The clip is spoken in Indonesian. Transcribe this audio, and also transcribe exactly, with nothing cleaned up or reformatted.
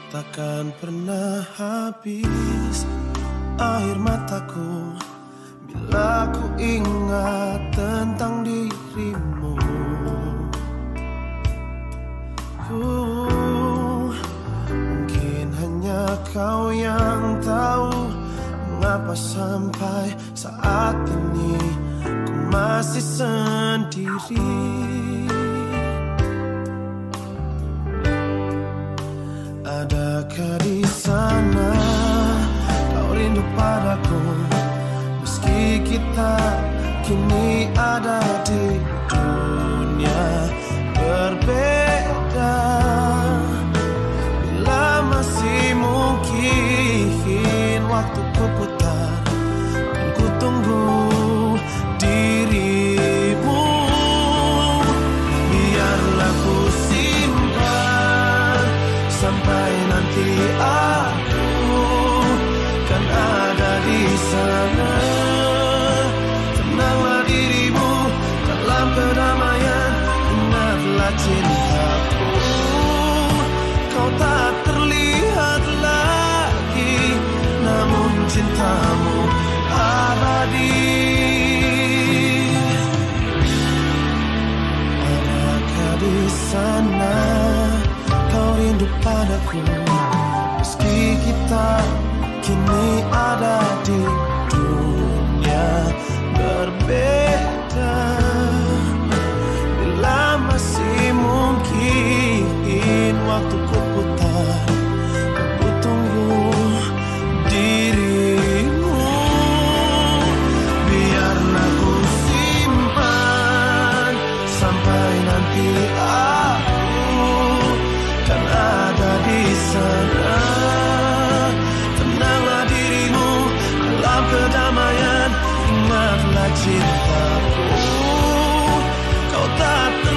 Takkan pernah habis air mataku bila ku ingat tentang dirimu. uh, Mungkin hanya kau yang tahu mengapa sampai saat ini ku masih sendiri. Adakah di sana kau rindu padaku, meski kita kini ada di dunia berbeda? Bila masih mungkin waktu ku putar dan ku tunggu dirimu, biarlah ku simpan sampai nanti aku kan ada di sana. Tenanglah dirimu dalam kedamaian, ingatlah cintaku. Kau tak terlihat lagi, namun cintamu abadi. Adakah di sana kau rindu padaku, meski kita kini ada di dunia berbeda? Bila masih mungkin waktu ku putar, ku tunggu dirimu. Biarlah ku simpan sampai nanti aku kan ada di sana. Tenanglah dirimu dalam kedamaian, ingatlah cintaku. Kau tak